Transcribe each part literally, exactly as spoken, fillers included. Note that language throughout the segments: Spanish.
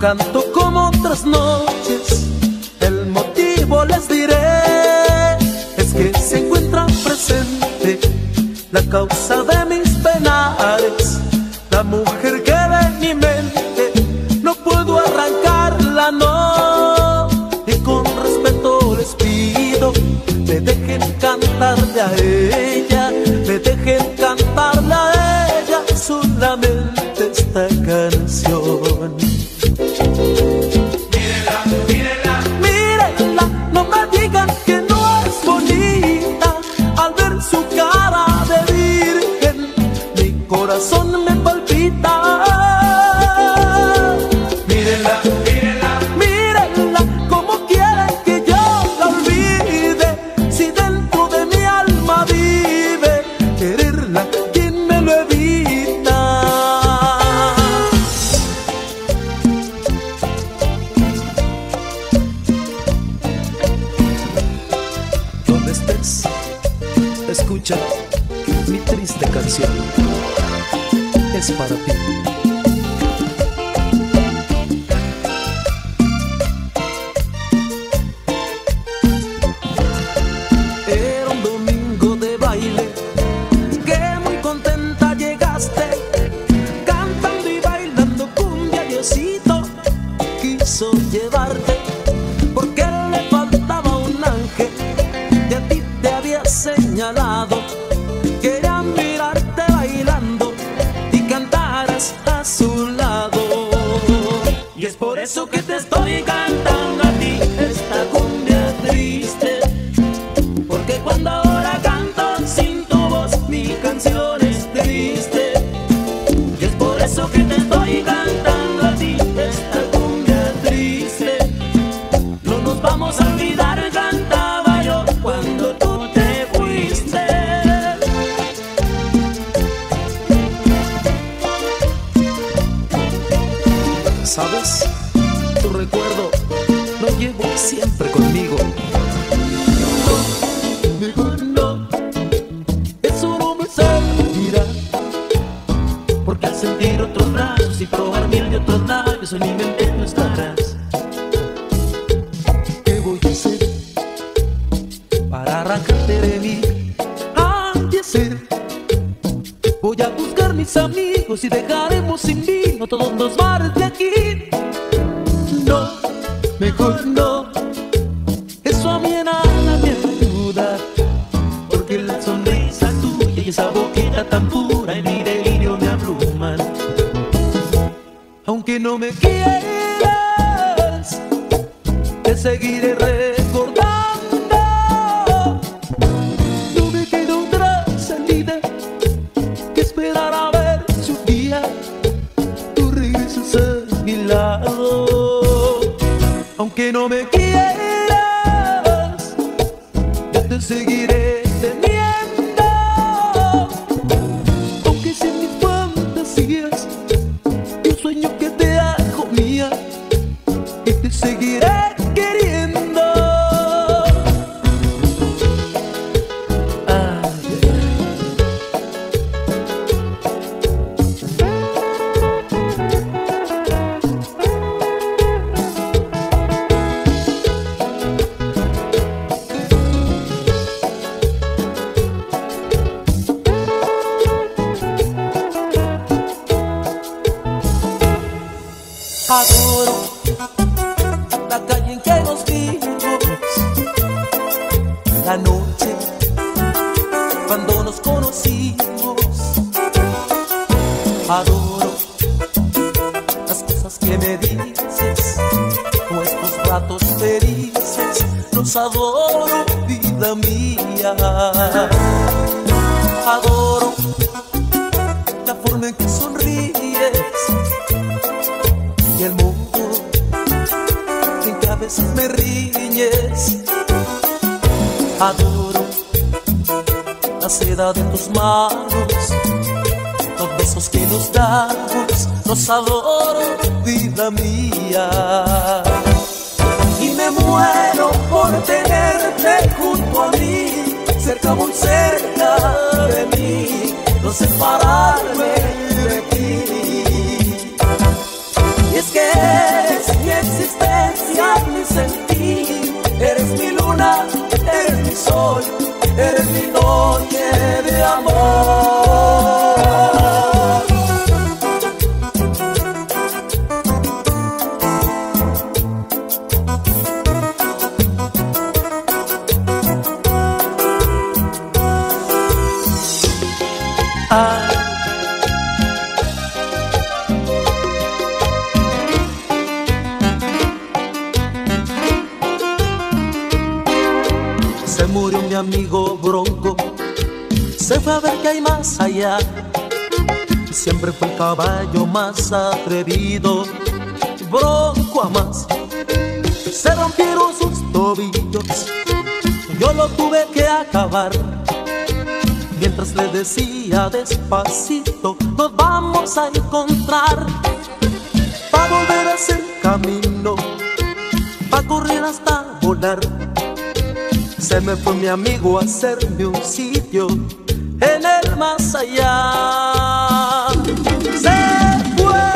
canto como otras noches, el motivo les diré, es que se encuentra presente la causa de mis penares, la mujer que de mi mente no puedo arrancarla, no. Y con respeto les pido, me dejen cantarle a ella, me dejen cantarle a ella solamente esta canción. Mírenla, mírenla, mírenla, no me digan que no es bonita. Al ver su cara de virgen, mi corazón me palpita. mírenla, mírenla, mírenla, cómo quieren que yo la olvide, si dentro de mi alma vive quererla, ¿quién me lo evita? Donde estés, escucha mi triste canción, es para ti. Era un domingo de baile, que muy contenta llegaste, cantando y bailando cumbia. Diosito quiso llevarte, porque le faltaba un ángel que a ti te había señalado. Quería mirarte bailando y cantaras a su lado. Y es por eso que te estoy cantando a ti esta cumbia triste, porque cuando ahora canto sin tu voz mi canción es triste. Y es por eso que te estoy cantando a ti esta cumbia triste. No nos vamos a olvidar, cantaba yo cuando tú te fuiste. ¿Sabes? Tu recuerdo lo llevo siempre conmigo. Mejor no, eso no me servirá, porque al sentir otros brazos y probar mil de otros labios en mi mente no estarás. ¿Qué voy a hacer para arrancarte de mí? Hay que hacer, voy a buscar mis amigos y dejaremos sin vino todos los bares de aquí. No, mejor no, eso a mí nada me ayuda, porque la sonrisa tuya y esa boquita tan pura en mi delirio me abruman. Aunque no me quieras, te seguiré recordando. No me queda otra salida que esperar a ver si un día tú regresas a mi lado. Aunque no me quieras, yo te seguiré teniendo. Aunque sean mis fantasías, yo sueño que te hago mía y te seguiré queriendo. Ay, adoro la calle en que nos vimos, la noche cuando nos conocimos. Adoro las cosas que me dices, nuestros ratos felices, los adoro, vida mía. Adoro la forma en que sonríes y el modo en que a veces me riñes. Adoro la seda de tus manos, los besos que nos damos, los adoro, vida mía. Y me muero por tenerte junto a mí, cerca, muy cerca de mí, no separarme de ti. Y es que eres mi existencia, mi sentir. Eres mi luna, eres mi sol, eres mi noche de amor. Ah. Se murió mi amigo Bronco, se fue a ver qué hay más allá. Siempre fue el caballo más atrevido, Bronco a más. Se rompieron sus tobillos, yo lo tuve que acabar. Mientras le decía despacito, nos vamos a encontrar. Pa' volver a hacer camino, pa' correr hasta volar. Se me fue mi amigo a hacerme un sitio en el más allá. Se fue,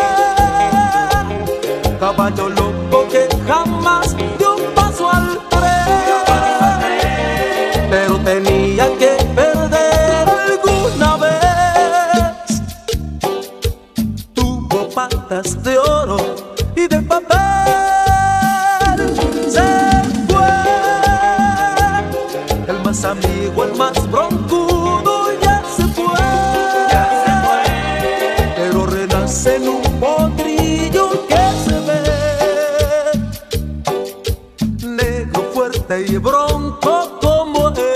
caballo loco que jamás dio un paso al tren, pero tenía que perder alguna vez. Tuvo patas de oro y de papel. Amigo, el más broncudo ya se fue, ya se fue. Pero renace en un potrillo que se ve negro, fuerte y bronco como él.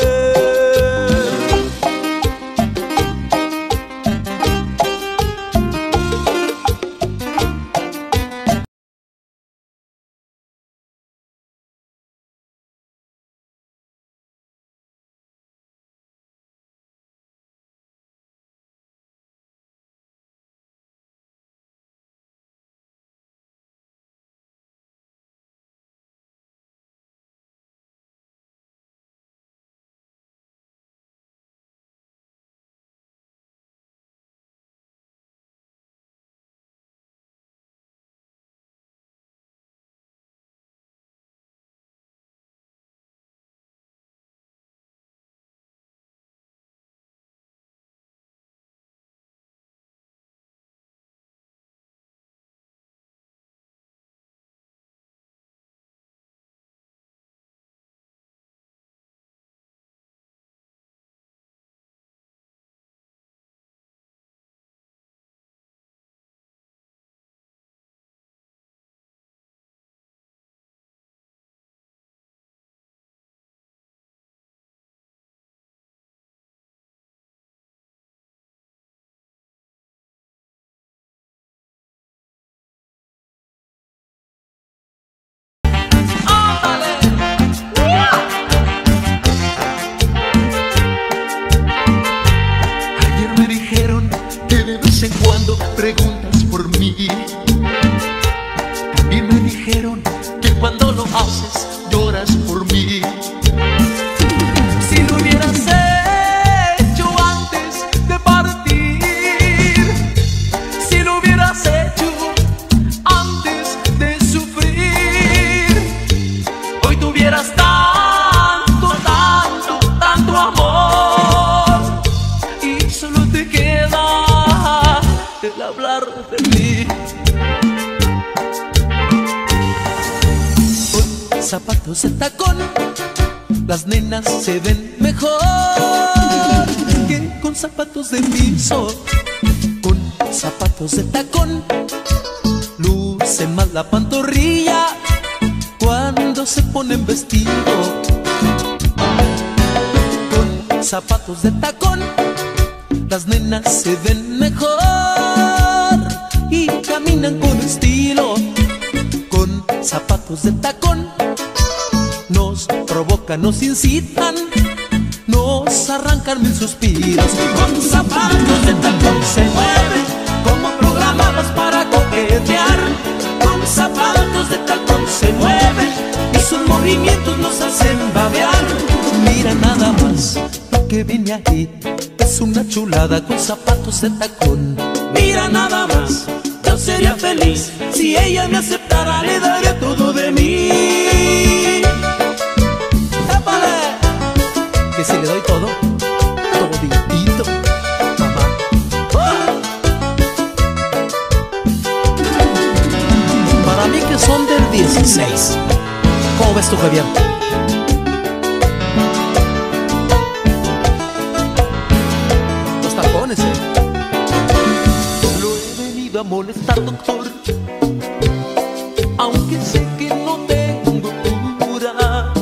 Preguntas por mí y me dijeron que cuando lo haces lloras por mí. Si lo hubieras hecho antes de partir, si lo hubieras hecho antes de sufrir, hoy tuvieras tanto, tanto, tanto amor y solo te queda el hablar de mí. Con zapatos de tacón las nenas se ven mejor que con zapatos de piso. Con zapatos de tacón luce más la pantorrilla cuando se ponen vestido. Con zapatos de tacón las nenas se ven mejor y caminan con estilo. Con zapatos de tacón nos provocan, nos incitan, nos arrancan mil suspiros. Con zapatos de tacón se mueven como programados para coquetear. Con zapatos de tacón se mueven y sus movimientos nos hacen babear. Mira nada más lo que vine aquí, es una chulada con zapatos de tacón. Mira nada más yo sería feliz. Si ella me aceptara, le daría todo de mí. ¡Épale! Que si le doy todo, toditito, mamá. ¡Oh! Para mí que son del dieciséis. ¿Cómo ves tú, Javier? Los tapones, eh. Lo he venido a molestar, doctor, aunque sé que no tengo cura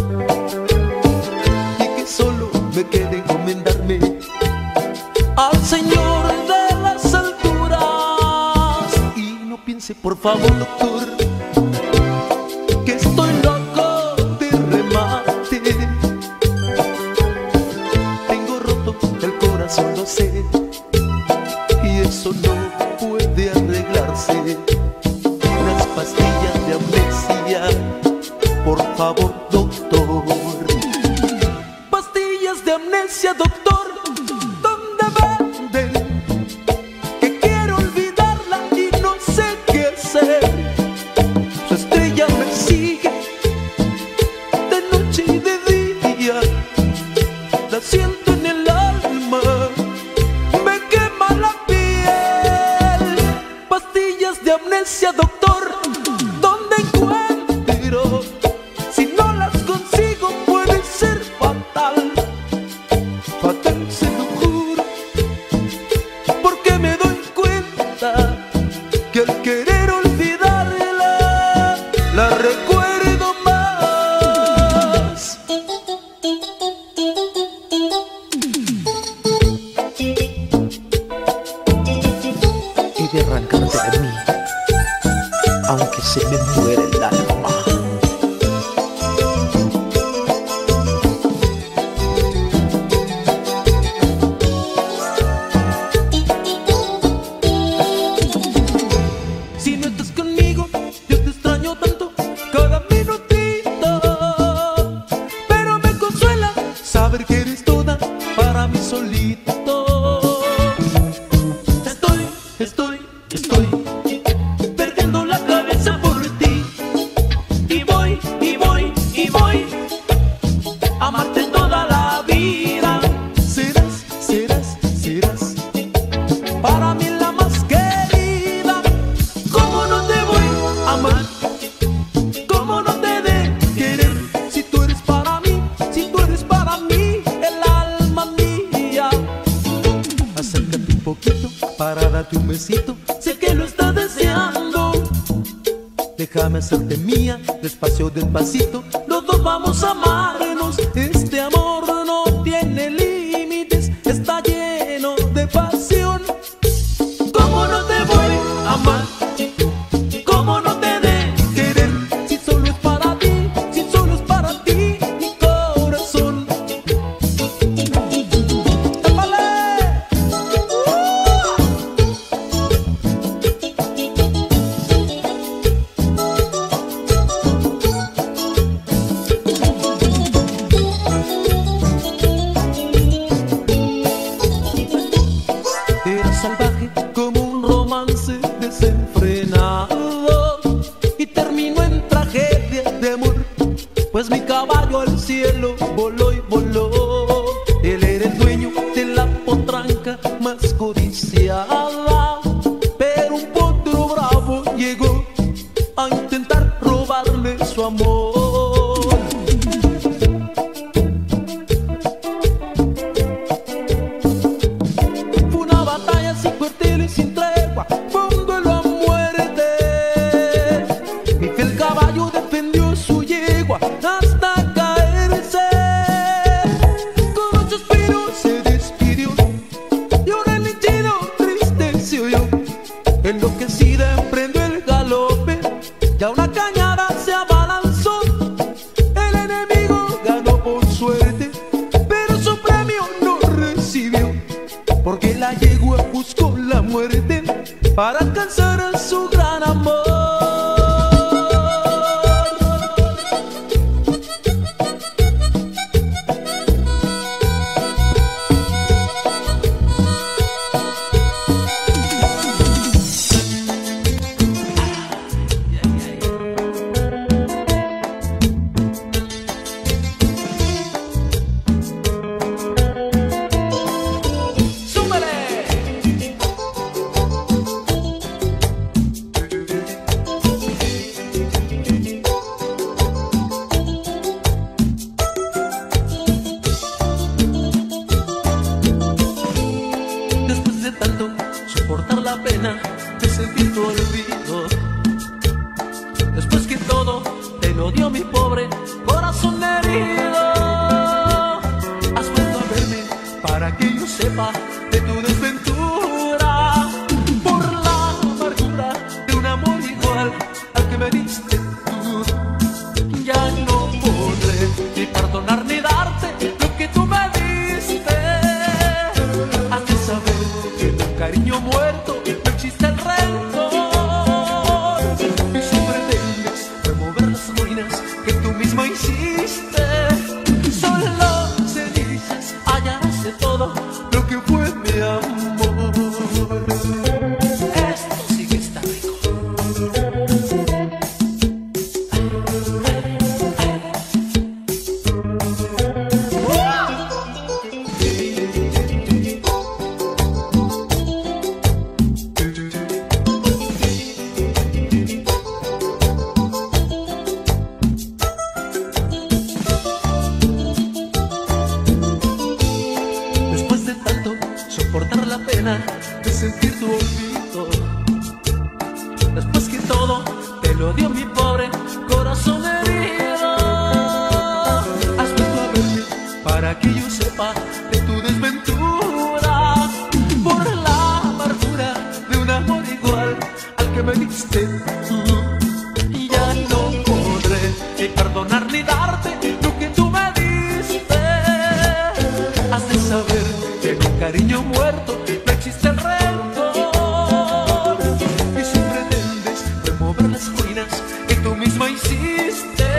y que solo me queda encomendarme al Señor de las alturas. Y no piense, por favor, doctor, que estoy loco de remate. Tengo roto el corazón, lo sé, y eso no puede arreglarse. Unas pastillas de amnesia, por favor, doctor. Pastillas de amnesia, doctor, ¿dónde venden? Que quiero olvidarla y no sé qué hacer. Su estrella me sigue de noche y de día, la siento en el alma, me quema la piel. Pastillas de amnesia, doctor, ¿dónde encuentro? Si no las consigo puede ser fatal, fatal se lo juro, porque me doy cuenta que al querer olvidarla, la recuerdo más. Y de arrancarte de mí, aunque se me muere el alma. Si no estás conmigo, yo te extraño tanto cada minutito, pero me consuela saber que eres toda para mí solito. Estoy, estoy, estoy perdiendo la cabeza por ti, y voy, y voy, y voy a amarte toda la vida. Serás, serás, serás para mí la más querida. ¿Cómo no te voy a amar? ¿Cómo no te de querer? Si tú eres para mí, si tú eres para mí, el alma mía. Acércate un poquito para darte un besito, sé que lo estás deseando. Déjame hacerte mía, despacio, despacito, los dos vamos a amarnos. Este amor no tiene límites, está lleno de pasión. ¿Cómo no te voy a amar? ¿Cómo no te de querer? Si solo es para ti, si solo es para ti, mi corazón. ¡Épale! Era salvaje como un romance desenfrenado y terminó en tragedia de amor, pues mi caballo al cielo voló y voló. Él era el dueño de la potranca más codiciada, pero un potro bravo llegó a intentar robarle su amor. Fue una batalla sin cuartel y sin tregua, fue un duelo a muerte. Mi fiel caballo defendió su yegua hasta caerse. Con un suspiro se despidió y un relinchido triste se oyó. Enloquecida emprendió el galope, ya una cañada se abalanzó. El enemigo ganó por suerte, pero su premio no recibió, porque la yegua buscó la muerte para alcanzar a su gran amor. lo dio mi pobre corazón herido. Has vuelto a verme para que yo sepa de tu desventura, por la amargura de un amor igual al que me diste tú. Ya no podré ni perdonar ni darte lo que tú me diste. Has de saber que en un cariño muerto no existe el rencor, y si pretendes remover las ruinas que tú mismo hiciste, solo cenizas hallarás de todo lo que fue mi amor. Esto sí que está rico. Después de tanto soportar la pena de sentir tu olvido, después que todo te lo dio mi pobre corazón herido, has vuelto a verme para que yo sepa de tu desventura, por la amargura de un amor igual al que me diste tú. Y ya no podré ni perdonar ni darte lo que tú me diste. Has de saber que en un cariño muerto no existe el rencor, y si pretendes remover las ruinas que tú misma hiciste,